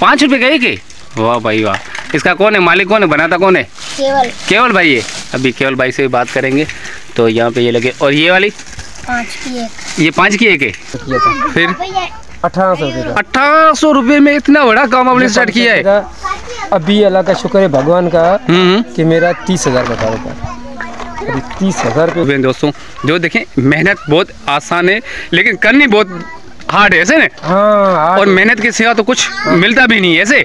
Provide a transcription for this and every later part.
5 रुपये का एक है? वाह भाई वाह। इसका कौन है मालिक, कौन है बनाता, कौन है? केवल भाई है। अभी केवल भाई से भी बात करेंगे। तो यहाँ पे ये लगे। और ये वाली 5 की एक। ये 5 की एक है। फिर 1800 रुपये का। 1800 रुपये में इतना बड़ा काम आपने स्टार्ट किया है? अभी अल्लाह का शुक्र है भगवान का कि मेरा 30,000 का कारोबार। अभी 30,000 रुपये। दोस्तों जो देखें मेहनत बहुत आसान है लेकिन करनी बहुत हार्ड है ऐसे ना। हाँ, और मेहनत के सिवा तो कुछ मिलता भी नहीं है ऐसे।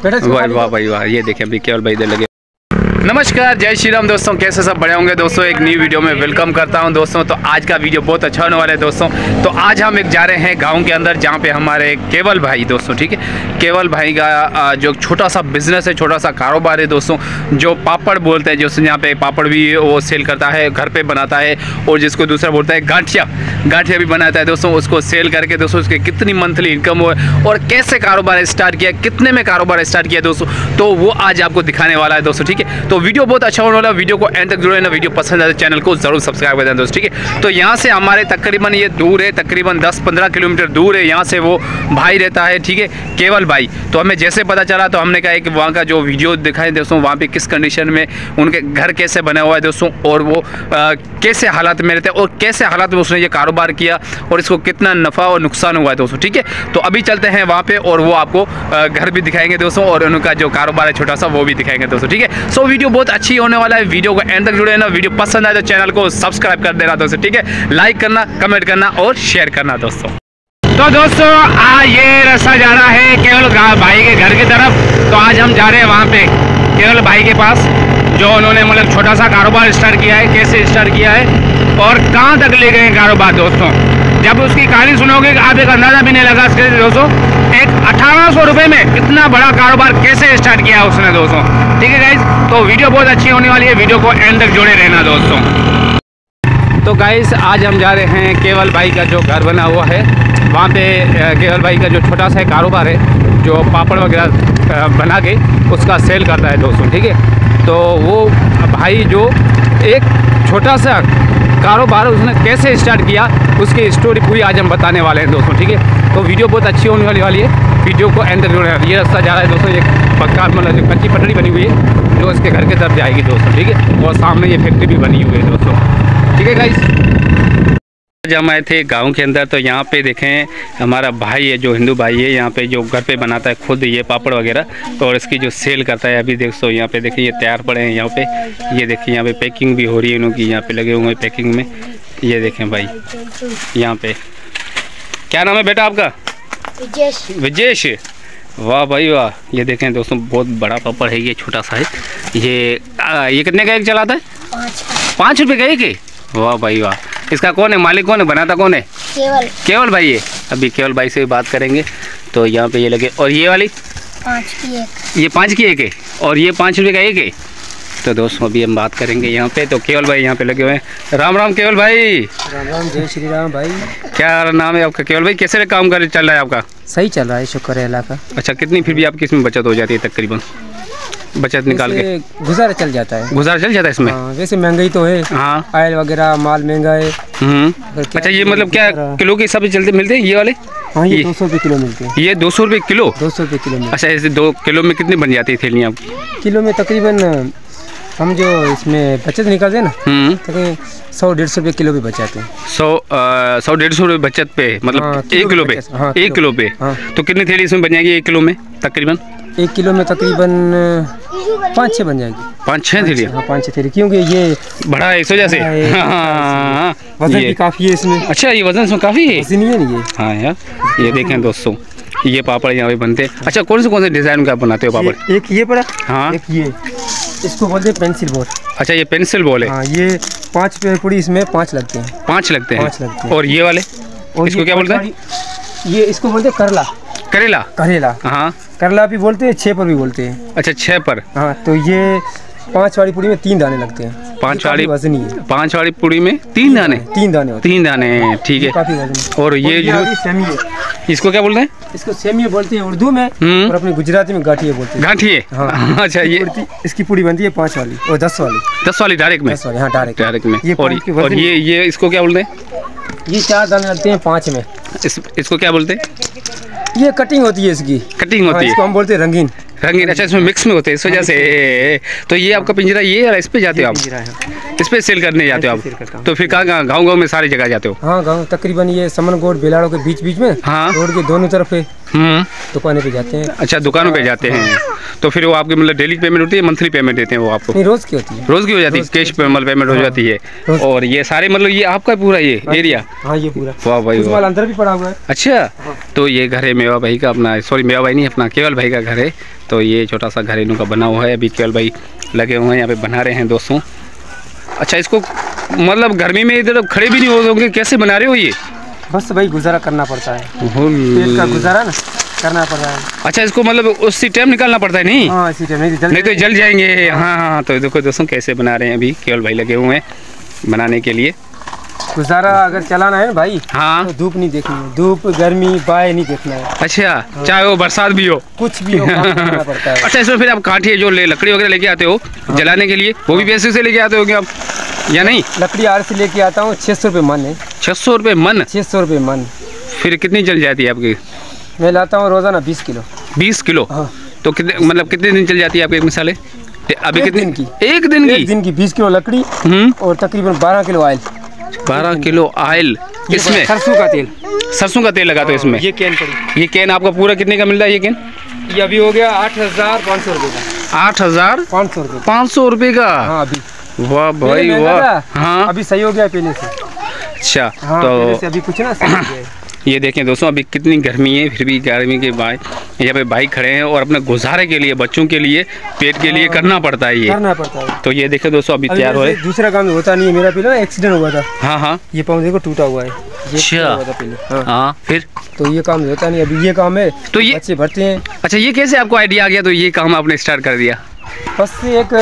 वाह भाई वाह। ये देखें अभी केवल भाई इधर लगे। नमस्कार, जय श्री राम दोस्तों, कैसे सब बड़े होंगे दोस्तों। एक नई वीडियो में वेलकम करता हूं दोस्तों। तो आज का वीडियो बहुत अच्छा होने वाला है दोस्तों। तो आज हम एक जा रहे हैं गांव के अंदर जहां पे हमारे केवल भाई दोस्तों, ठीक है, केवल भाई का जो छोटा सा बिजनेस है, छोटा सा कारोबार है दोस्तों, जो पापड़ बोलते हैं, जो यहाँ पे पापड़ भी वो सेल करता है, घर पे बनाता है। और जिसको दूसरा बोलता है गांठिया भी बनाता है दोस्तों। उसको सेल करके दोस्तों उसकी कितनी मंथली इनकम हो और कैसे कारोबार स्टार्ट किया, कितने में कारोबार स्टार्ट किया दोस्तों, तो वो आज आपको दिखाने वाला है दोस्तों, ठीक है। तो वीडियो बहुत अच्छा होने वाला है, वीडियो को एंड तक जुड़े ना। वीडियो पसंद आए तो चैनल को जरूर सब्सक्राइब कर देना दोस्तों, ठीक है। तो यहाँ से हमारे तकरीबन ये दूर है, तकरीबन 10-15 किलोमीटर दूर है। यहाँ से वो भाई रहता है, ठीक है, केवल भाई। तो हमें जैसे पता चला तो हमने कहा कि वहाँ का जो वीडियो दिखाएं दोस्तों, वहाँ पे किस कंडीशन में उनके घर कैसे बना हुआ है दोस्तों, और वो कैसे हालात में रहते हैं और कैसे हालात में उसने ये कारोबार किया और इसको कितना नफ़ा और नुकसान हुआ है दोस्तों, ठीक है। तो अभी चलते हैं वहाँ पे और वो आपको घर भी दिखाएंगे दोस्तों और उनका जो कारोबार है छोटा सा वो भी दिखाएंगे दोस्तों, ठीक है। सो वीडियो बहुत अच्छी होने वाला है, वीडियो को एंड तक जुड़े ना। वीडियो पसंद आए तो चैनल को सब्सक्राइब कर देना दोस्तों, ठीक है, लाइक करना, कमेंट करना और शेयर करना दोस्तों। तो दोस्तों ये रास्ता जा रहा है केवल भाई के घर की तरफ। तो आज हम जा रहे हैं वहाँ पे केवल भाई के पास, जो उन्होंने मतलब छोटा सा कारोबार स्टार्ट किया है, कैसे स्टार्ट किया है और कहाँ तक ले गए कारोबार दोस्तों। जब उसकी कहानी सुनोगे आप एक अंदाजा भी नहीं लगा सकते दोस्तों, एक 1800 रुपये में इतना बड़ा कारोबार कैसे स्टार्ट किया उसने दोस्तों, ठीक है गाइज। तो वीडियो बहुत अच्छी होने वाली है, वीडियो को एंड तक जोड़े रहना दोस्तों। तो गाइज आज हम जा रहे हैं केवल भाई का जो घर बना हुआ है वहाँ पे, केवल भाई का जो छोटा सा कारोबार है, जो पापड़ वगैरह बना के उसका सेल करता है दोस्तों, ठीक है। तो वो भाई जो एक छोटा सा कारोबार उसने कैसे स्टार्ट किया उसकी स्टोरी पूरी आज हम बताने वाले हैं दोस्तों, ठीक है। तो वीडियो बहुत अच्छी होने वाली है, वीडियो को एंड तक जोड़े। ये रास्ता जा रहा है दोस्तों, एक पक्का मतलब जो कच्ची पटड़ी बनी हुई है जो इसके घर के तरफ जाएगी दोस्तों, ठीक है। और सामने ये फैक्ट्री भी बनी हुई है दोस्तों, ठीक है गाइस। जब हम आए थे गांव के अंदर तो यहाँ पे देखें हमारा भाई है जो हिंदू भाई है, यहाँ पे जो घर पे बनाता है खुद ये पापड़ वगैरह और इसकी जो सेल करता है। अभी देखो यहाँ पे देखिए ये तैयार पड़े हैं यहाँ पे, ये देखिए यहाँ पे पैकिंग भी हो रही है इनकी, यहाँ पे लगे हुए हैं पैकिंग में। ये देखें भाई यहाँ पे, क्या नाम है बेटा आपका? विजेश। वाह भाई वाह। ये देखें दोस्तों बहुत बड़ा पापड़ है, ये छोटा सा है। ये कितने का एक चलाता है? 5 रुपये का एक है? वाह भाई वाह। इसका कौन है मालिक, कौन है बनाता, कौन है? केवल भाई है। अभी केवल भाई से भी बात करेंगे। तो यहाँ पे ये लगे। और ये वाली 5 की एक। ये 5 की एक है और ये 5 रुपये का एक है। तो दोस्तों अभी हम बात करेंगे यहाँ पे। तो केवल भाई यहाँ पे लगे हुए हैं। राम राम केवल भाई। राम राम, जय श्री राम भाई। क्या नाम है आपका केवल भाई? कैसे काम कर चल रहा है आपका? सही चल रहा है, शुक्र है अल्लाह का। अच्छा, कितनी फिर भी आपकी इसमें बचत हो जाती है तकरीबन? बचत निकाल के गुजारा चल जाता है। गुजारा चल जाता है इसमें? वैसे महंगाई तो है। हाँ, ऑयल वगैरह माल महंगा है। अच्छा, ये मतलब क्या किलो के हिसाब से चलते मिलते हैं ये वाले? हाँ, ये 200 रुपये किलो मिलते हैं। ये 200 रुपये किलो? 200 रुपये किलो में। अच्छा, ऐसे 2 किलो में कितनी बन जाती है थैलियाँ आपकी? किलो में तकरीबन हम जो इसमें बचत निकालते हैं ना, तकरीबन 100-150 रुपये किलो भी बचाते हैं। 100-150 रुपये बचत पे, मतलब 1 किलो पे? हाँ, 1 किलो पे। हाँ। तो कितनी थैली इसमें बन जाएगी 1 किलो में तकरीबन? 1 किलो में तकरीबन 5-6 बन जाएगी। 5-6 थैली? हाँ, 5-6 थैली, क्योंकि ये बड़ा है इस वजह से। हाँ, वजन भी काफ़ी है इसमें। अच्छा, ये वजन इसमें काफ़ी है? वजन है नहीं ये। हाँ यार, ये देखें दोस्तों ये पापड़ यहाँ पे बनते हैं। अच्छा, कौन से डिज़ाइन का बनाते हो पापड़? एक ये पड़ा। हाँ, एक ये, इसको बोलते हैं पेंसिल बॉल। अच्छा, ये पेंसिल बॉल है। हाँ, ये 5 रुपये पूरी, इसमें 5 लगते हैं। 5 लगते हैं? 5 लगते हैं। और ये वाले इसको क्या बोलते हैं? ये इसको बोलते हैं करला। करेला। हाँ, करला भी बोलते हैं, 6 पर भी बोलते हैं। अच्छा, 6 पर। हाँ, तो ये 5 वाली पूरी में 3 दाने लगते हैं। 5 वाली वजनी है। 5 वाली पूरी में 3 दाने? 3 दाने होते हैं। 3 दाने, ठीक है। काफी वजन। और ये जो सेमिया, इसको क्या बोलते हैं? इसको सेमिया बोलते हैं उर्दू में, और अपने गुजराती में गाठिया बोलते हैं। गाठिए? हाँ। अच्छा, ये इसकी पूरी बनती है 5 वाली और 10 वाली। 10 वाली डायरेक्ट में? 10 वाली, हाँ, डायरेक्ट में। और ये इसको क्या बोलते हैं? ये 4 दाने लगते हैं 5 में। इसको क्या बोलते हैं? ये कटिंग होती है इसकी। कटिंग होती है, इसको हम बोलते हैं रंगीन। रंगीन, अच्छा इसमें मिक्स में होते हैं इस वजह से। तो ये आपका पिंजरा ये है, इस पे जाते हो आप? इस पे सेल करने जाते हो आप? तो फिर कहाँ कहाँ गाँव में सारी जगह जाते हो? हाँ गाँव तकरीबन ये समनगोट बेलाड़ों के बीच में। हाँ रोड के दोनों तरफ दुकानें पे जाते हैं। अच्छा दुकानों पे जाते हैं। तो फिर वो आपकी मतलब डेली पेमेंट होती है, मंथली पेमेंट देते हैं वो आपको? नहीं रोज की होती है। रोज की हो जाती है, कैश पेमेंट हो जाती है। और ये सारे मतलब ये आपका पूरा ये एरिया? हाँ ये पूरा। वाह भाई वाह, अंदर भी पड़ा हुआ है। अच्छा तो ये घर है मेवा भाई का, अपना सॉरी मेवा भाई नहीं, अपना केवल भाई का घर है। तो ये छोटा सा घर इनका बना हुआ है, अभी केवल भाई लगे हुए हैं यहाँ पे बना रहे हैं दोस्तों। अच्छा इसको मतलब गर्मी में इधर खड़े भी नहीं होंगे, कैसे बना रहे हो ये? बस भाई गुजारा करना पड़ता है, पेट का गुजारा ना करना पड़ता है। अच्छा इसको मतलब उसी टाइम निकालना पड़ता है? नहीं हाँ इसी टाइम नहीं तो जल जाएंगे। हाँ हाँ तो देखो दोस्तों कैसे बना रहे हैं, अभी केवल भाई लगे हुए हैं बनाने के लिए। गुजारा अगर चलाना है ना भाई, हाँ तो धूप नहीं देखनी है, धूप गर्मी बाय नहीं देखना है। अच्छा चाहे वो बरसात भी हो, कुछ भी हो, काम करना पड़ता है। अच्छा इसमें फिर आप काठिए जो लकड़ी वगैरह लेके आते हो जलाने के लिए, वो भी पैसे से लेके आते हो क्या आप या नहीं? लकड़ी आर से लेके आता हूँ, 600 रुपये मन है। 600 रुपये मन? 600 रुपये मन। फिर कितनी जल जाती है आपकी? मैं लाता हूँ रोजाना 20 किलो। 20 किलो? हाँ। तो कितने मतलब कितने दिन चल जाती है आपकी एक मिसाल है अभी? कितने दिन की? एक दिन की? 20 किलो लकड़ी और तकरीबन 12 किलो ऑयल। 12 kilo oil. इसमें सरसों का तेल? सरसों का तेल लगाते हो इसमें? ये कैन पड़ी। ये कैन आपका पूरा कितने का मिल रहा है ये कैन? ये अभी हो गया 8,500 रुपये का। 8,500 रुपये? 500 रुपये का? हाँ अभी। वाह भाई वाह। हाँ अभी सही हो गया पहले से। अच्छा हाँ, तो पहले से अभी कुछ ना सही हो गया है। ये देखें दोस्तों अभी कितनी गर्मी है, फिर भी गर्मी के बाद यहाँ पे भाई खड़े हैं और अपने गुजारे के लिए, बच्चों के लिए, पेट के लिए करना पड़ता है ये, करना पड़ता है। तो ये देखें दोस्तों अभी तैयार हो रहे। दूसरा काम होता नहीं है, मेरा पहले एक्सीडेंट हुआ था। हाँ हाँ ये पाँव देखो टूटा हुआ है। अच्छा हाँ फिर तो ये काम होता नहीं, अभी ये काम है तो ये बच्चे भरते हैं। अच्छा ये कैसे आपको आइडिया आ गया तो ये काम आपने स्टार्ट कर दिया? बस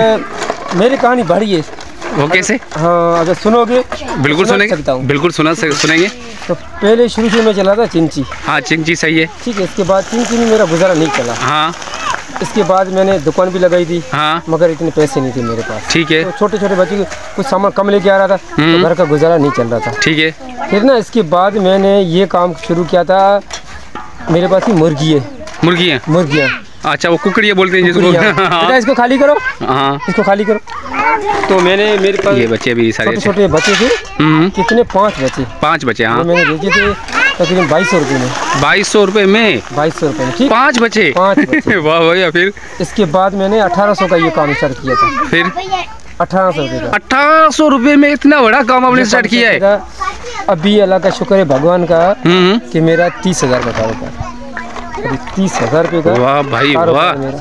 एक मेरी कहानी बड़ी है। वो कैसे? हाँ अगर सुनोगे बिल्कुल सुनेंगे, बिल्कुल सुनेंगे। तो पहले शुरू में चला था चिंची। हाँ चिंची सही है, ठीक है। इसके बाद चिंची में मेरा गुजारा नहीं चला। हाँ इसके बाद मैंने दुकान भी लगाई थी। हाँ मगर इतने पैसे नहीं थे मेरे पास। ठीक है। तो छोटे छोटे बच्चे को कुछ सामान कम लेके आ रहा था, तो घर का गुजारा नहीं चल रहा था। ठीक है। फिर ना इसके बाद मैंने ये काम शुरू किया था। मेरे पास ही मुर्गी है। मुर्गियाँ? अच्छा वो कुकड़ियाँ बोलते हैं जिसको। बेटा इसको खाली करो। हाँ इसको खाली करो। तो मैंने मेरे पास ये बच्चे भी सारे छोटे बच्चे थे। कितने? 5 बच्चे। हाँ मैंने बेचे थे तकरीबन 2200 रुपये में। 2200 रुपये में? 2200 रुपये में। ठीक 5 बच्चे? वाह भैया। फिर इसके बाद मैंने 1800 का ये काम स्टार्ट किया था। फिर 1800 रुपये का। 1800 रुपये में इतना बड़ा काम आपने स्टार्ट किया है? अभी अल्लाह का शुक्र है भगवान का कि मेरा 30,000 का कारोबार, अभी 30,000 रुपये का। वाह भाई वाह,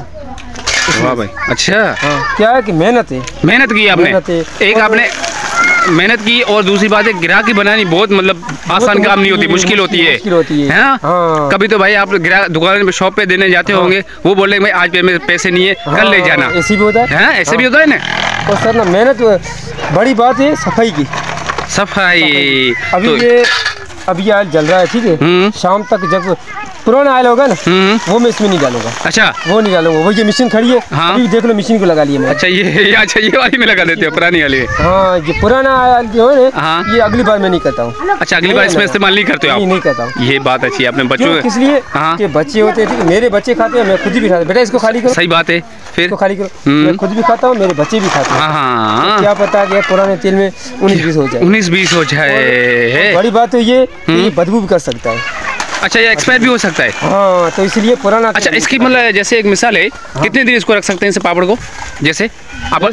वाह भाई। अच्छा हाँ, क्या है कि मेहनत है। मेहनत की आपने, एक आपने मेहनत की, और दूसरी बात है ग्राहकी बनानी बहुत मतलब आसान काम नहीं होती, मुश्किल होती है। हाँ? कभी तो भाई आप दुकान में शॉप पे देने जाते होंगे, वो बोल रहे भाई आज पे पैसे नहीं है, कल ले जाना। ऐसे भी होता है। ऐसे भी होता है ना। और सर ना मेहनत बड़ी बात है सफाई की। सफाई अभी ये आयल जल रहा है, ठीक है। शाम तक जब पुराना आयल होगा ना, वो मैं इसमें नहीं डालूंगा। अच्छा वो नहीं डालूंगा। वो ये मशीन खड़ी है। हाँ? अभी देख लो मशीन को लगा लिया मैंने। अच्छा ये वाली में लगा देते हो, पुरानी वाली? हाँ ये पुराना आयल जो है ना, ये अगली बार मैं नहीं करता हूँ। अच्छा अगली बार इसमें इस्तेमाल नहीं करते हो? नहीं करता हूँ। ये बात अच्छी है अपने बच्चों किस लिए कि बच्चे होते हैं, मेरे बच्चे खाते हैं, मैं खुद भी खाता हूँ। बेटा इसको खाली करो। सही बात है। फिर खाली करो। मैं खुद भी खाता हूँ, मेरे बच्चे भी खाते हैं। क्या पता कि पुराने तेल में 19-20 हो जाए। 19-20 हो जाए। बड़ी बात तो ये बदबू भी कर सकता है। अच्छा ये एक्सपायर भी हो सकता है? हाँ तो इसलिए पुराना। अच्छा इसकी मतलब जैसे एक मिसाल है, कितने दिन इसको रख सकते हैं इस पापड़ को? जैसे आप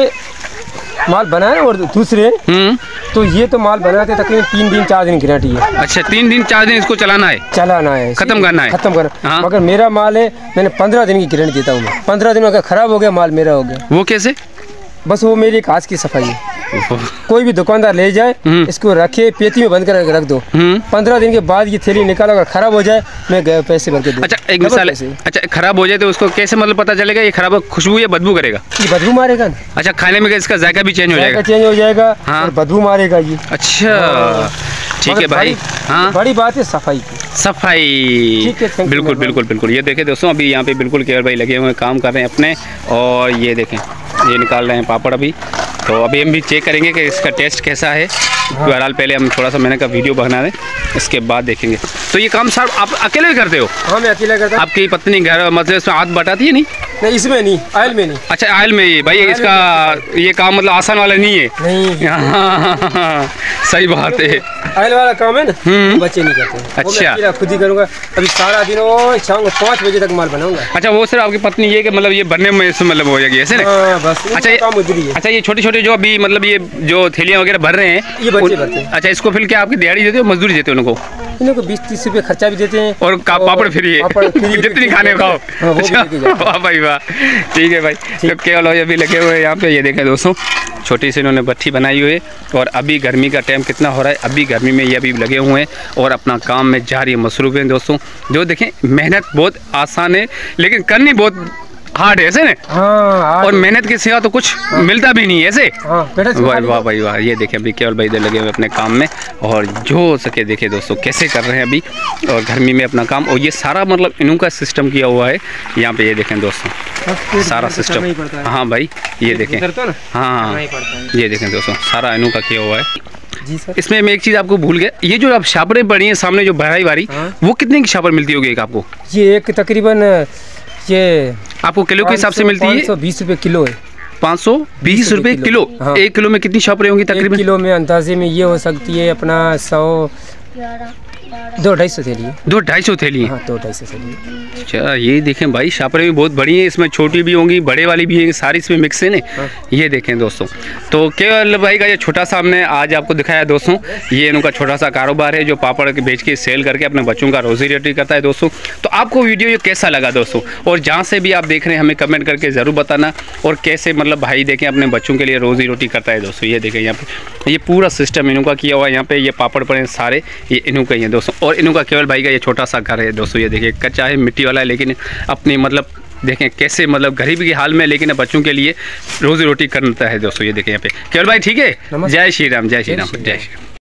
माल बनाए और दूसरे तो ये तो माल बनाते तकरीबन 3 दिन 4 दिन गारंटी है। अच्छा 3 दिन 4 दिन इसको चलाना है, खत्म करना है। मगर मेरा माल है, मैंने 15 दिन की गारंटी देता हूँ मैं। 15 दिन अगर खराब हो गया माल मेरा हो गया। वो कैसे? बस वो मेरी एक हाथ की सफाई है। कोई भी दुकानदार ले जाए, इसको रखे पेटी में बंद कर रख दो। 15 दिन के बाद ये थैली निकालो, अगर खराब हो जाए मैं पैसे भर के दूँ। अच्छा एक मिसाल है, अच्छा खराब हो जाए तो उसको कैसे मतलब पता चलेगा ये खराब खुशबू या बदबू करेगा? ये बदबू मारेगा ना। अच्छा खाने में इसका जायका भी चेंज हो जाएगा? चेंज हो जाएगा और बदबू मारेगा ये। अच्छा ठीक है भाई। हाँ बड़ी बात है सफाई की। सफाई बिल्कुल बिल्कुल बिल्कुल। ये देखें दोस्तों अभी यहाँ पे बिल्कुल केवल भाई लगे हुए काम कर रहे हैं अपने, और ये देखें ये निकाल रहे हैं पापड़ अभी। तो अभी हम भी चेक करेंगे कि इसका टेस्ट कैसा है। बहरहाल पहले हम थोड़ा सा मैंने का वीडियो बना दें, इसके बाद देखेंगे। तो ये काम साहब आप अकेले ही करते हो? हाँ, मैं अकेला करता हूँ। आपकी पत्नी घर मतलब इसमें हाथ बटाती है? नहीं इसमें नहीं, ऑयल में नहीं। अच्छा, ऑयल में ही भाई। इसका ये काम मतलब आसान वाला नहीं है। नहीं। हाँ, सही बात है। ऑयल वाला काम है ना, बच्चे नहीं करते हैं। अच्छा, मैं खुद ही करूँगा। अभी सारा दिन वो शाम को 5 बजे तक माल बनाऊंगा। अच्छा, वो सिर्फ आपकी पत्नी ये कि मतलब ये बनने में इसमें मतलब हो जाएगी ऐसे ना? बस। अच्छा, काम उधर ही है। अच्छा, ये छोटे छोटे जो अभी मतलब ये जो थैलियाँ वगैरह भर रहे हैं, ये बच्चे भरते हैं। अच्छा, इसको फिर क्या आपकी दिहाड़ी देते हो, मजदूरी देते हो उनको? इनको 20-30 रुपये खर्चा भी देते हैं और पापड़ फ्री है, जितनी खाने खाओ। वाह भाई वाह, ठीक है भाई। तो केवल अभी लगे हुए यहाँ पे, ये देखें दोस्तों, छोटी सी इन्होंने भट्ठी बनाई हुई है। और अभी गर्मी का टाइम कितना हो रहा है, अभी गर्मी में ये अभी लगे हुए हैं और अपना काम में जारी मसरूफ़ हैं दोस्तों। जो देखें, मेहनत बहुत आसान है लेकिन करनी बहुत हार्ड है ऐसे ना? हाँ, और मेहनत के सिवा तो कुछ मिलता भी नहीं है ऐसे। वाह भाई वाह, ये देखें अभी केवल भाई इधर लगे हुए अपने काम में और जो हो सके देखे दोस्तों कैसे कर रहे हैं अभी, और गर्मी में अपना काम। और ये सारा मतलब इन्हों का सिस्टम किया हुआ है यहाँ पे, ये देखें दोस्तों सारा सिस्टम। हाँ भाई, ये देखें, हाँ ये देखें दोस्तों सारा इन्हों का किया हुआ है जी सर। इसमें मैं एक चीज़ आपको भूल गया, ये जो आप छापरें पड़ी हैं सामने जो भराई वाली, वो कितने की छापर मिलती होगी एक आपको? ये एक तकरीबन ये आपको किलो के हिसाब से मिलती है? 520 रुपये किलो है। 520 रुपये किलो। हाँ। 1 किलो में कितनी छापरें होंगी तकरीबन? किलो में अंदाजे में ये हो सकती है अपना 100 200-250 थैली। 200-250 थैली? हाँ, 200-250 थैली। अच्छा, ये देखें भाई, छापरें भी बहुत बड़ी हैं, इसमें छोटी भी होंगी, बड़े वाली भी है, सारी इसमें मिक्स है ना। ये देखें दोस्तों, तो केवल भाई का ये छोटा सा हमने आज आपको दिखाया दोस्तों। ये इनका छोटा सा कारोबार है जो पापड़ के बेच के सेल करके अपने बच्चों का रोजी रोटी करता है दोस्तों। तो आपको वीडियो ये कैसा लगा दोस्तों, और जहाँ से भी आप देख रहे हैं हमें कमेंट करके ज़रूर बताना। और कैसे मतलब भाई देखें अपने बच्चों के लिए रोजी रोटी करता है दोस्तों। ये देखें यहाँ पे ये पूरा सिस्टम इनका किया हुआ है। यहाँ पे ये पापड़ पड़े सारे, ये इनका ही है दोस्तों। और इनका केवल भाई का ये छोटा सा घर है दोस्तों। ये देखिए कच्चा है, मिट्टी वाला है, लेकिन अपनी मतलब देखें कैसे मतलब गरीबी के हाल में लेकिन बच्चों के लिए रोजी रोटी करता है दोस्तों। ये देखें यहाँ पे केवल भाई, ठीक है। जय श्री राम, जय श्री राम, जय श्री राम।